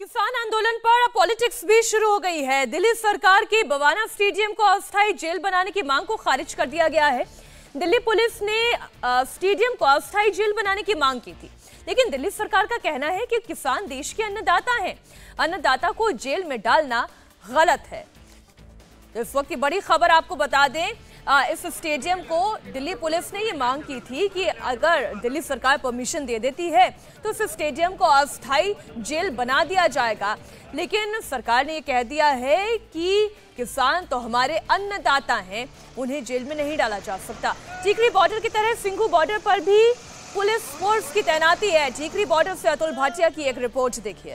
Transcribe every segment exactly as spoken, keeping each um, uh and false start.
किसान आंदोलन पर अब पॉलिटिक्स भी शुरू हो गई है। दिल्ली सरकार की बवाना स्टेडियम को अस्थायी जेल बनाने की मांग को खारिज कर दिया गया है। दिल्ली पुलिस ने स्टेडियम को अस्थायी जेल बनाने की मांग की थी, लेकिन दिल्ली सरकार का कहना है कि किसान देश के अन्नदाता हैं, अन्नदाता को जेल में डालना गलत है। इस वक्त की बड़ी खबर आपको बता दें, इस स्टेडियम को दिल्ली पुलिस ने ये मांग की थी कि अगर दिल्ली सरकार परमिशन दे देती है तो इस स्टेडियम को अस्थायी जेल बना दिया जाएगा, लेकिन सरकार ने ये कह दिया है कि किसान तो हमारे अन्नदाता हैं, उन्हें जेल में नहीं डाला जा सकता। टीकरी बॉर्डर की तरह सिंघू बॉर्डर पर भी पुलिस फोर्स की तैनाती है। टीकरी बॉर्डर से अतुल भाटिया की एक रिपोर्ट देखिए।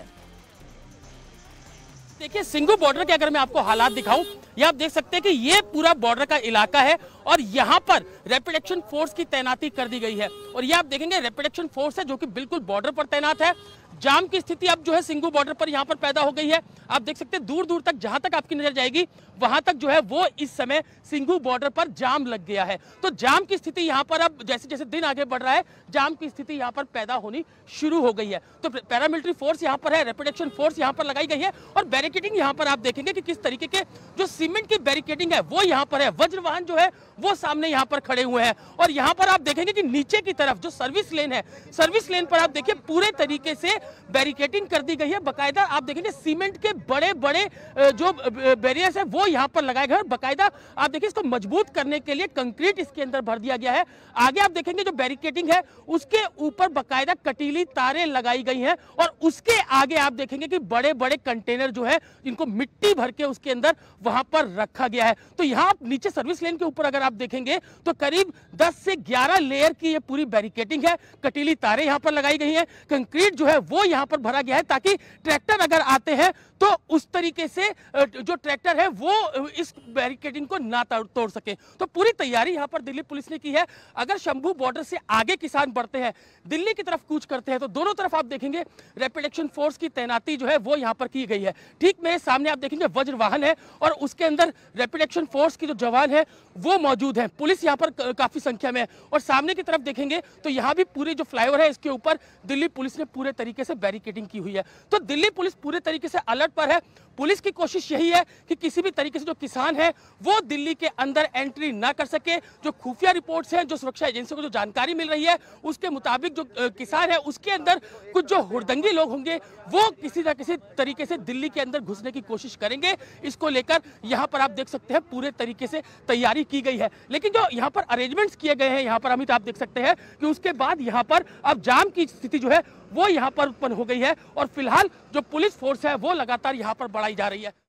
देखिए, सिंघू बॉर्डर के अगर मैं आपको हालात दिखाऊं, ये आप देख सकते हैं कि ये पूरा बॉर्डर का इलाका है और यहाँ पर रैपिड एक्शन फोर्स की तैनाती कर दी गई है। और ये आप देखेंगे रैपिड एक्शन फोर्स है जो कि बिल्कुल बॉर्डर पर तैनात है। जाम की स्थिति अब जो है सिंघू बॉर्डर पर यहाँ पर पैदा हो गई है। आप देख सकते हैं दूर दूर तक, जहां तक आपकी नजर जाएगी वहां तक जो है वो इस समय सिंघू बॉर्डर पर जाम लग गया है। तो जाम की स्थिति यहाँ पर अब जैसे जैसे दिन आगे बढ़ रहा है, जाम की स्थिति यहाँ पर पैदा होनी शुरू हो गई है। तो पैरामिलिट्री फोर्स यहाँ पर है, रैपिड एक्शन फोर्स यहाँ पर लगाई गई है और बैरिकेडिंग यहाँ पर आप देखेंगे कि किस तरीके के जो सीमेंट की बैरिकेडिंग है वो यहाँ पर है। वज्र वाहन जो है वो सामने यहाँ पर खड़े हुए हैं और यहाँ पर आप देखेंगे कि नीचे की तरफ जो सर्विस लेन है, सर्विस लेन पर आप देखिए पूरे तरीके से बैरिकेडिंग कर दी गई है। बकायदा आप देखेंगे सीमेंट के बड़े बड़े जो बैरियर्स है वो यहाँ पर लगाए गए और बकायदा आप देखिए इसको मजबूत करने के लिए कंक्रीट इसके अंदर भर दिया गया है। आगे आप देखेंगे जो बैरिकेडिंग है उसके ऊपर बकायदा कटीली तारें लगाई गई हैं और उसके आगे आप देखेंगे कि बड़े बड़े कंटेनर जो है इनको मिट्टी भर के उसके अंदर वहां पर रखा गया है। तो यहाँ आप नीचे सर्विस लेन के ऊपर अगर आप देखेंगे तो करीब दस से ग्यारह लेयर की ये पूरी बैरिकेडिंग है। कटीली तारें यहाँ पर लगाई गई हैं, कंक्रीट जो है वो यहाँ पर भरा गया है ताकि ट्रैक्टर अगर आते हैं तो उस तरीके से जो ट्रैक्टर है वो इस बैरिकेडिंग को ना तोड़ सके। तो पूरी तैयारी यहाँ पर दिल्ली पुलिस ने की है। अगर शंभू बॉर्डर से आगे किसान बढ़ते हैं, दिल्ली की तरफ कूच करते हैं, तो दोनों तरफ आप देखेंगे रैपिड एक्शन फोर्स की तैनाती जो है वो यहाँ पर की गई है। ठीक मेरे सामने आप देखेंगे वज्र वाहन है और उसके अंदर रैपिड एक्शन फोर्स की जो जवान है वो मौजूद है। पुलिस यहाँ पर काफी संख्या में है और सामने की तरफ देखेंगे तो यहाँ भी पूरी जो फ्लाईओवर है इसके ऊपर दिल्ली पुलिस ने पूरे तरीके से बैरिकेडिंग की हुई है। तो दिल्ली पुलिस पूरे तरीके से अलर्ट पर है। पुलिस की कोशिश यही है कि किसी भी तरीके से जो किसान है वो दिल्ली के अंदर एंट्री ना कर सके। जो खुफिया रिपोर्ट्स हैं, जो सुरक्षा एजेंसियों को जो जानकारी मिल रही है उसके मुताबिक जो किसान है उसके अंदर कुछ जो हुड़दंगी लोग होंगे वो किसी ना किसी तरीके से दिल्ली के अंदर घुसने की कोशिश करेंगे। इसको लेकर यहाँ पर आप देख सकते हैं पूरे तरीके से तैयारी की गई है। लेकिन जो यहाँ पर अरेंजमेंट्स किए गए हैं यहाँ पर अमित आप देख सकते हैं कि उसके बाद यहाँ पर अब जाम की स्थिति जो है वो यहाँ पर उत्पन्न हो गई है और फिलहाल जो पुलिस फोर्स है वो लगातार यहाँ पर बढ़ाई जा रही है।